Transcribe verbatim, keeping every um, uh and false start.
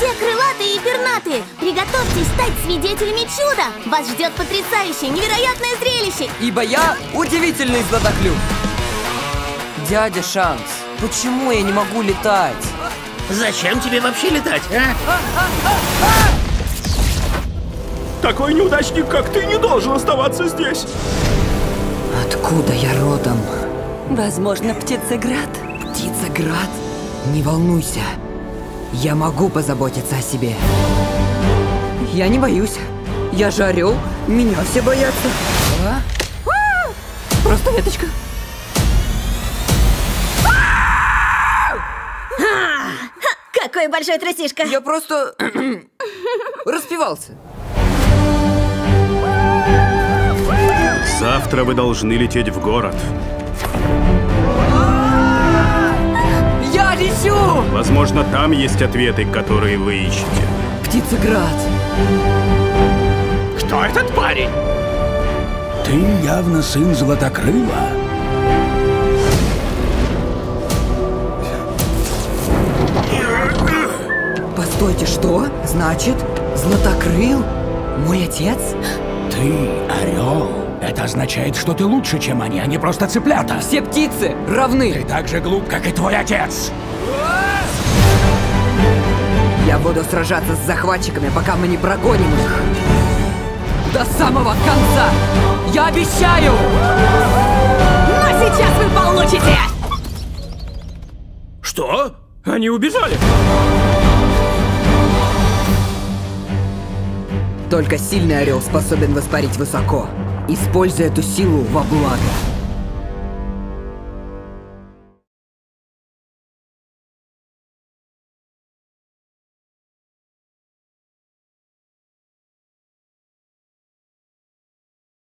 все крылатые и пернатые, приготовьтесь стать свидетелями чуда! Вас ждет потрясающее, невероятное зрелище! Ибо я удивительный Златоклюв. Дядя Шанс, почему я не могу летать? Зачем тебе вообще летать, а? Такой неудачник, как ты, не должен оставаться здесь. Откуда я родом? Возможно, Птицеград. Птицеград? Не волнуйся. Я могу позаботиться о себе. Я не боюсь. Я же орел. Меня все боятся. А? Просто веточка. Какой большой трусишка! Я просто распевался. Завтра вы должны лететь в город. Я лечу! Возможно, там есть ответы, которые вы ищете. Птицеград. Кто этот парень? Ты явно сын Златокрыла. Постойте, что? Значит, Златокрыл? Мой отец? Ты орел. Это означает, что ты лучше, чем они, а не просто цыплята. Все птицы равны. Ты так же глуп, как и твой отец. Я буду сражаться с захватчиками, пока мы не прогоним их. До самого конца! Я обещаю! Но сейчас вы получите! Что? Они убежали? Только сильный орел способен воспарить высоко. Используй эту силу во благо.